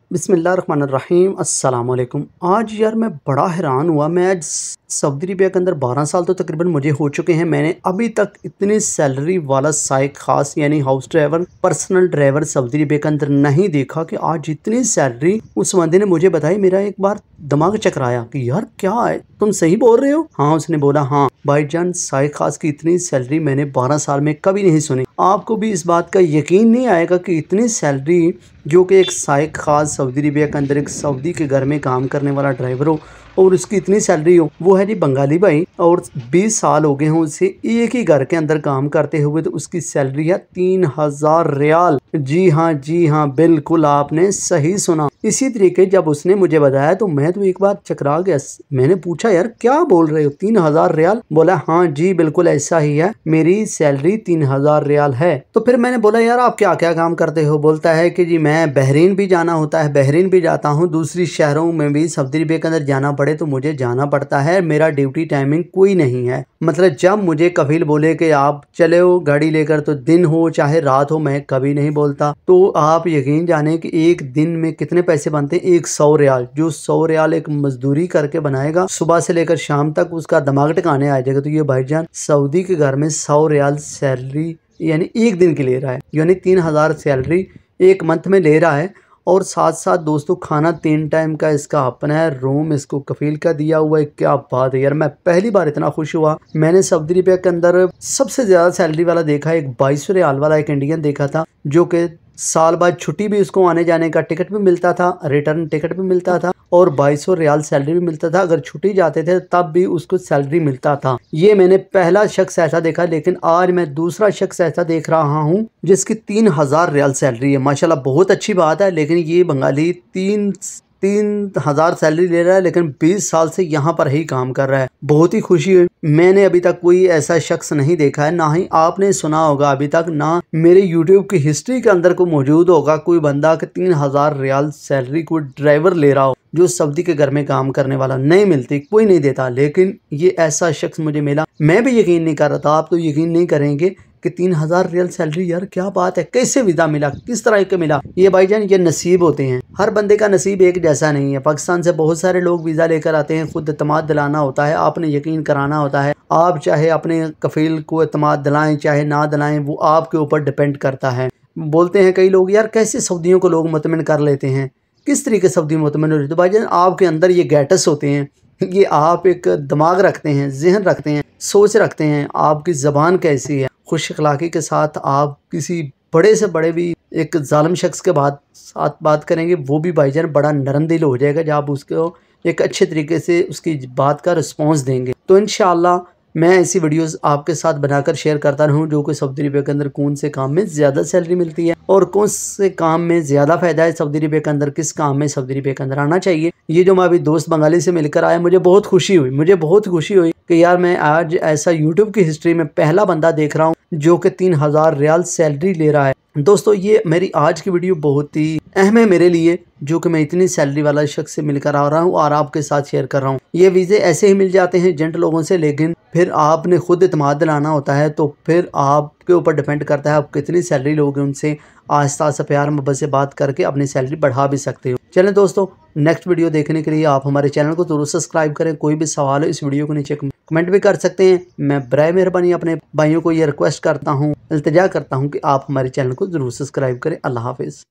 बिस्मिल्लाहिर्रहमानिर्रहीम अस्सलाम वालेकुम। आज यार मैं बड़ा हैरान हुआ। मैं आज सऊदी अरबिया के अंदर 12 साल तो तकरीबन मुझे हो चुके हैं। मैंने अभी तक इतनी सैलरी वाला साइक खास यानी house driver personal driver Saudi Arabia के अंदर नहीं देखा कि आज इतनी सैलरी उस बंदे ने मुझे बताई। मेरा एक बार दिमाग चकराया कि यार क्या है, तुम सही बोल रहे हो? हाँ, उसने बोला हाँ भाईजान, साइक खास की इतनी सैलरी मैंने 12 साल में कभी नहीं सुनी। आपको भी इस बात का यकीन नहीं आएगा कि इतनी सैलरी जो कि एक साइक खास सऊदी अरबिया के अंदर एक सऊदी के घर में काम करने वाला ड्राइवर हो और उसकी इतनी सैलरी हो। वो है जी बंगाली भाई और 20 साल हो गए हैं उसे एक ही घर के अंदर काम करते हुए, तो उसकी सैलरी है 3000 रियाल। जी हाँ, बिल्कुल आपने सही सुना। इसी तरीके जब उसने मुझे बताया तो मैं तो एक बार चकरा गया। मैंने पूछा यार क्या बोल रहे हो, 3000 रियाल? बोला हाँ जी बिल्कुल ऐसा ही है, मेरी सैलरी 3000 रियाल है। तो फिर मैंने बोला यार आप क्या क्या काम करते हो? बोलता है कि जी मैं बहरीन भी जाना होता है, बहरीन भी जाता हूँ, दूसरी शहरों में भी सऊदी अरबिया के अंदर जाना पड़े तो मुझे जाना पड़ता है। मेरा ड्यूटी टाइमिंग कोई नहीं है, मतलब जब मुझे कफील बोले कि आप चले हो गाड़ी लेकर, तो दिन हो चाहे रात हो मैं कभी नहीं बोलता। तो आप यकीन जाने कि एक दिन में कितने पैसे बनते हैं? 100 रियाल। जो 100 रियाल एक मजदूरी करके बनाएगा सुबह से लेकर शाम तक, उसका दिमाग टिकाने आ जाएगा। तो ये भाईजान सऊदी के घर में 100 रियाल सैलरी यानी एक दिन की ले रहा है, यानी 3000 सैलरी एक मंथ में ले रहा है। और साथ साथ दोस्तों खाना 3 टाइम का इसका अपना है, रूम इसको कफील का दिया हुआ है। क्या बात है यार, मैं पहली बार इतना खुश हुआ। मैंने सऊदी अरबिया के अंदर सबसे ज्यादा सैलरी वाला देखा, एक 2200 रियाल वाला एक इंडियन देखा था, जो कि साल बाद छुट्टी भी उसको आने जाने का टिकट भी मिलता था, रिटर्न टिकट भी मिलता था और 2200 रियाल सैलरी भी मिलता था। अगर छुट्टी जाते थे तब भी उसको सैलरी मिलता था। ये मैंने पहला शख्स ऐसा देखा, लेकिन आज मैं दूसरा शख्स ऐसा देख रहा हूँ जिसकी 3000 रियाल सैलरी है। माशाल्लाह बहुत अच्छी बात है, लेकिन ये बंगाली 3000 सैलरी ले रहा है, लेकिन 20 साल से यहाँ पर ही काम कर रहा है। बहुत ही खुशी हुई। मैंने अभी तक कोई ऐसा शख्स नहीं देखा है, ना ही आपने सुना होगा अभी तक, ना मेरे यूट्यूब की हिस्ट्री के अंदर को मौजूद होगा कोई बंदा कि 3000 रियाल सैलरी कोई ड्राइवर ले रहा हो जो सऊदी के घर में काम करने वाला। नहीं मिलती, कोई नहीं देता, लेकिन ये ऐसा शख्स मुझे मिला। मैं भी यकीन नहीं कर रहा था, आप तो यकीन नहीं करेंगे कि 3000 रियाल सैलरी, यार क्या बात है, कैसे वीज़ा मिला, किस तरह के मिला? ये भाईजान ये नसीब होते हैं, हर बंदे का नसीब एक जैसा नहीं है। पाकिस्तान से बहुत सारे लोग वीज़ा लेकर आते हैं, खुद एतमाद दिलाना होता है, आपने यकीन कराना होता है। आप चाहे अपने कफील को एतमाद दिलाएं चाहे ना दिलाएं, वो आपके ऊपर डिपेंड करता है। बोलते हैं कई लोग यार कैसे सऊदियों को लोग मुतमिन कर लेते हैं, किस तरीके सऊदी मुतमिन हो रही? तो भाईजान आपके अंदर ये गैटस होते हैं, ये आप एक दिमाग रखते हैं, जहन रखते हैं, सोच रखते हैं, आपकी ज़बान कैसी है, खुश अखलाकी के साथ आप किसी बड़े से बड़े भी एक जालिम शख्स के साथ बात करेंगे, वो भी भाईजान बड़ा नरम दिल हो जाएगा जब आप उसको एक अच्छे तरीके से उसकी बात का रिस्पॉन्स देंगे। तो इंशाअल्लाह मैं ऐसी वीडियोस आपके साथ बनाकर शेयर करता रहूँ जो कि सऊदी अरबिया के अंदर कौन से काम में ज़्यादा सैलरी मिलती है और कौन से काम में ज़्यादा फ़ायदा है सऊदी अरबिया के अंदर, किस काम में सऊदी अरबिया के अंदर आना चाहिए। ये जो मैं अभी दोस्त बंगाली से मिलकर आया, मुझे बहुत खुशी हुई कि यार मैं आज ऐसा यूट्यूब की हिस्ट्री में पहला बंदा देख रहा हूँ जो कि 3000 रियाल सैलरी ले रहा है। दोस्तों ये मेरी आज की वीडियो बहुत ही अहम है मेरे लिए, जो कि मैं इतनी सैलरी वाला शख्स से मिलकर आ रहा हूँ और आपके साथ शेयर कर रहा हूँ। ये वीज़े ऐसे ही मिल जाते हैं एजेंट लोगों से, लेकिन फिर आपने खुद इत्मीनान दिलाना होता है, तो फिर आपके ऊपर डिपेंड करता है आप कितनी सैलरी लोगे। उनसे आहिस्ता आहिस्ता प्यार मोहब्बत से बात करके अपनी सैलरी बढ़ा भी सकते हो। चलें दोस्तों, नेक्स्ट वीडियो देखने के लिए आप हमारे चैनल को जरूर सब्सक्राइब करें। कोई भी सवाल है इस वीडियो को नीचे कमेंट भी कर सकते हैं। मैं बराए मेहरबानी अपने भाइयों को ये रिक्वेस्ट करता हूँ, इल्तिजा करता हूँ कि आप हमारे चैनल को जरूर सब्सक्राइब करें। अल्लाह हाफिज़।